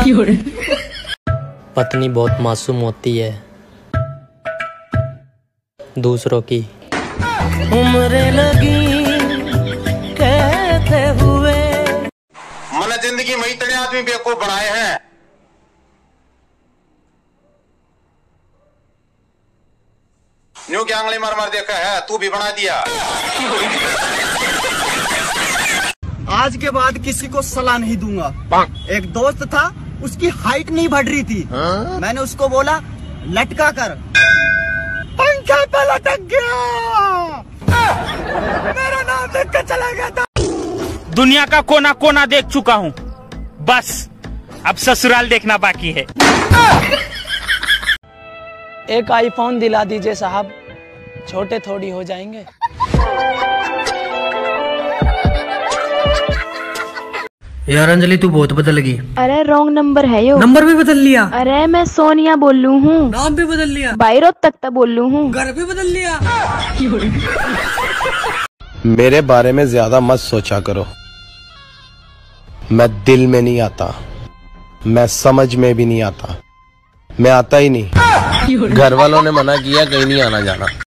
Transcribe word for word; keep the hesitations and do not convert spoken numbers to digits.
पत्नी बहुत मासूम होती है, दूसरों की उम्र लगी कहते हुए। मन जिंदगी में इतने आदमी बेवकूफ बनाए हैं, न्यू की आंगली मार मार देखा है, तू भी बना दिया। आज के बाद किसी को सलाह नहीं दूंगा। एक दोस्त था, उसकी हाइट नहीं बढ़ रही थी। हा? मैंने उसको बोला लटका कर, पंखे पे लटक गया, मेरा नाम देख कर चला गया था। दुनिया का कोना कोना देख चुका हूँ, बस अब ससुराल देखना बाकी है। एक आईफोन दिला दीजिए साहब, छोटे थोड़ी हो जाएंगे। यार अंजलि तू बहुत बदल गई। अरे रॉन्ग नंबर है यो। नंबर भी बदल लिया? अरे मैं सोनिया बोल लू हूँ। नाम भी बदल लिया? बाईरोत तक बोल लू हूँ। घर भी बदल लिया? मेरे बारे में ज्यादा मत सोचा करो, मैं दिल में नहीं आता, मैं समझ में भी नहीं आता, मैं आता ही नहीं। घर वालों ने मना किया, कहीं नहीं आना जाना।